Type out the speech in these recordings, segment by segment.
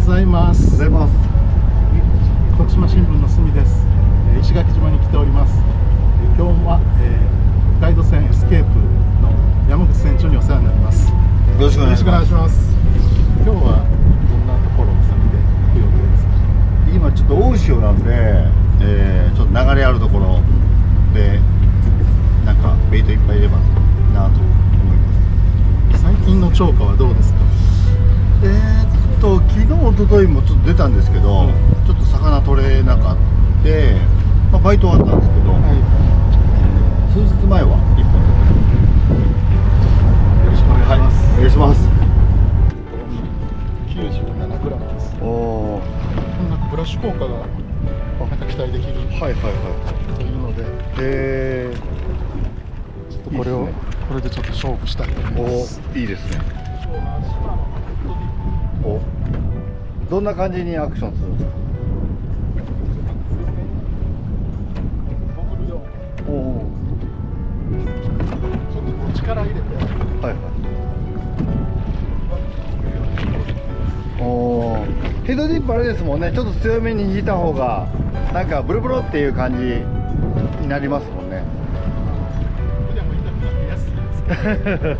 ざいます。 おはようございます。 徳島新聞の住です。石垣島に来ております。今日は、ガイド船エスケープの山口船長にお世話になります。よよろしくお願いします。 今日はどんなところを先で行く予定ですか？ 今ちょっと大潮なんで、ちょっと流れあるところでなんかベイトいっぱいいればなと思います。 最近の釣果はどうですか？ 昨日一昨日もちょっと出たんですけど、ちょっと魚取れなかった、バイト終わったんですけど、数日前は1本よろしくお願いします。 お願いします。 97グラムです。 おお、 なんかブラッシュ効果がなんか期待できるはいはいはというので、ちょっとこれをいいですね、 これでちょっと勝負したいと思います。 いいですね。お、どんな感じにアクションするんですか？おお、 ちょっとこう力入れて、 はいはい。おお、ヘッドディップあれですもんね。ちょっと強めに引いた方がなんかブルブルっていう感じになりますもんね。 でも痛くなって安いです。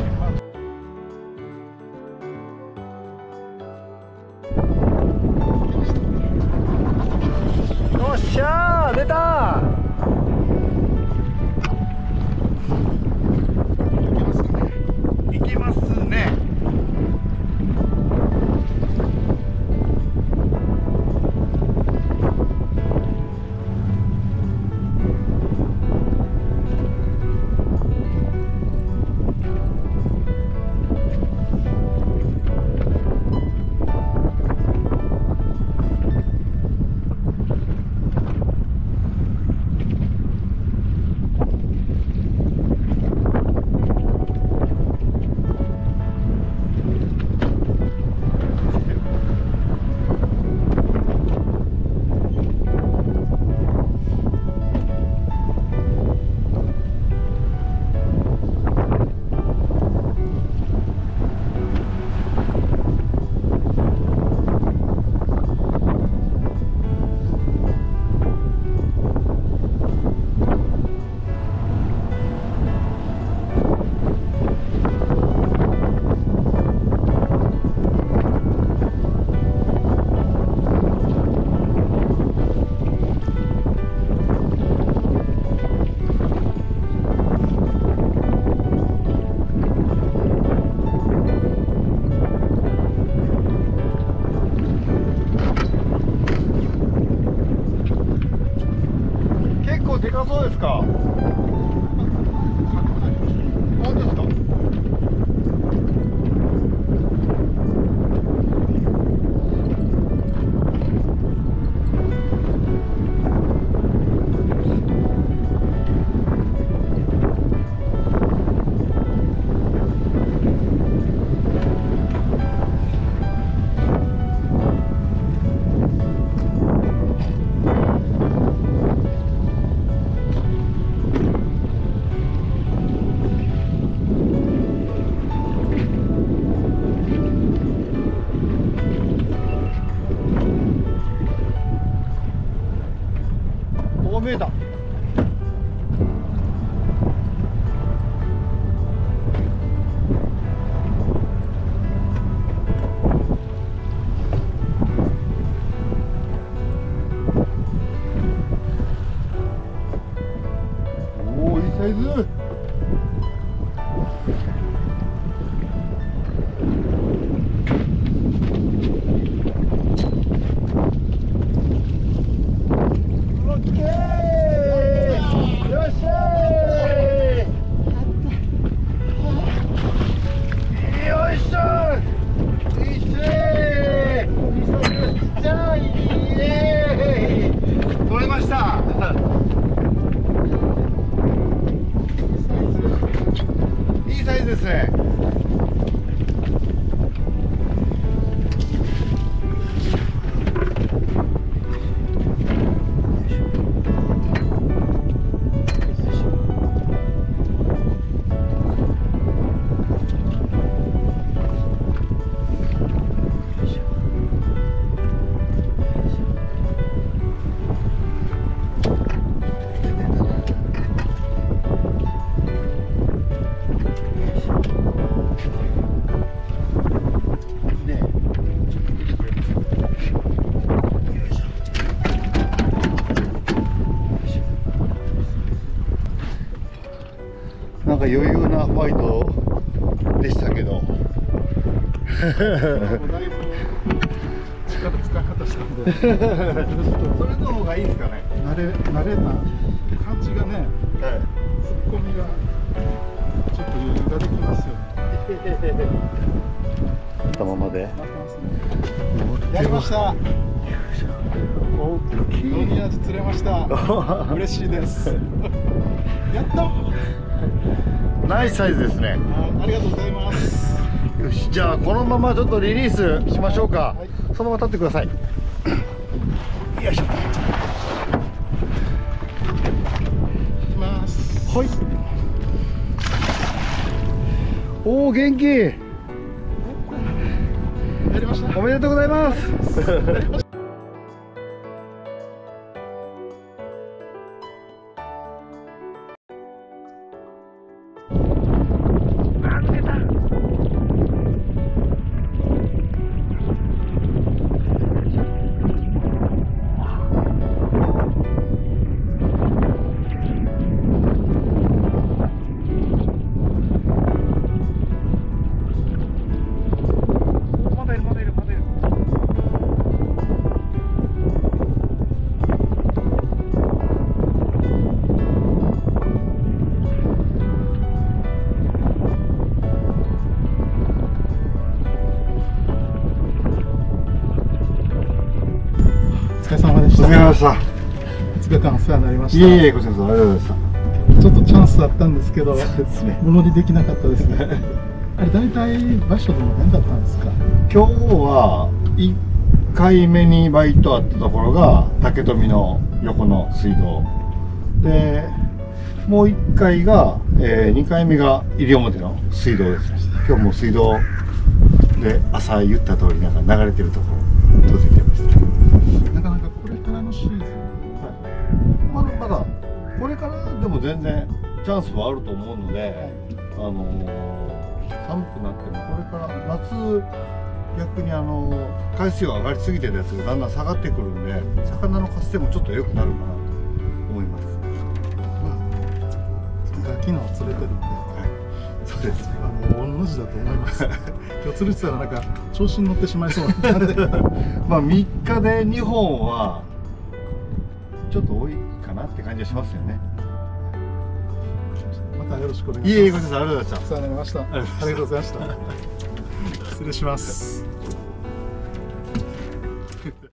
よっしゃー、出たー。いけますね。結構でかそうですか？本当ですか？お、見えた。おお、いいサイズ。オッケー、よっしゃー、よいしょ、いっしー、じゃあ、イエーイ、取れました。いいサイズですね。 余裕なファイトでしたけどもうだいぶ力使い果たしたんでそれの方がいいですかね。 慣れた感じがね、ツッコミがちょっと余裕ができますよね。 たままでやりました。 大きいロニアジ釣れました。嬉しいです。やった。 ナイスサイズですね。 ありがとうございます。 よし、じゃあこのままちょっとリリースしましょうか。そのまま立ってください。よいしょ。 いきます。 はい。おお、元気。 やりました。 おめでとうございます。 お疲れ様でした。 お疲れ様でした。 2日間お世話になりました。 いえいえ、こちらこそありがとうございました。 ちょっとチャンスあったんですけど、 ですね。 物にできなかったですね。あれ大体場所でも何だったんですか。 今日は1回目にバイトあったところが竹富の横の水道で、もう1回が、2回目が西表の水道ですね。今日も水道で朝言った通りなんか流れてるところ撮ってきました。 なかなかこれからのシーズン、 まだこれからでも全然チャンスはあると思うので、寒くなってもこれから夏逆に海水温上がりすぎてるやつがだんだん下がってくるんで、魚の活性もちょっと良くなるかなと思います。 昨日釣れてるんで、 そうですね。 御の字だと思います。今日釣れてたらなんか調子に乗ってしまいそうなんでまあ3日で2本はちょっと多いかなって感じはしますよね。 またよろしくお願いします。 いえいえ、ごちそうさまありがとうございました。 お世話になりました。ありがとうございました。失礼します。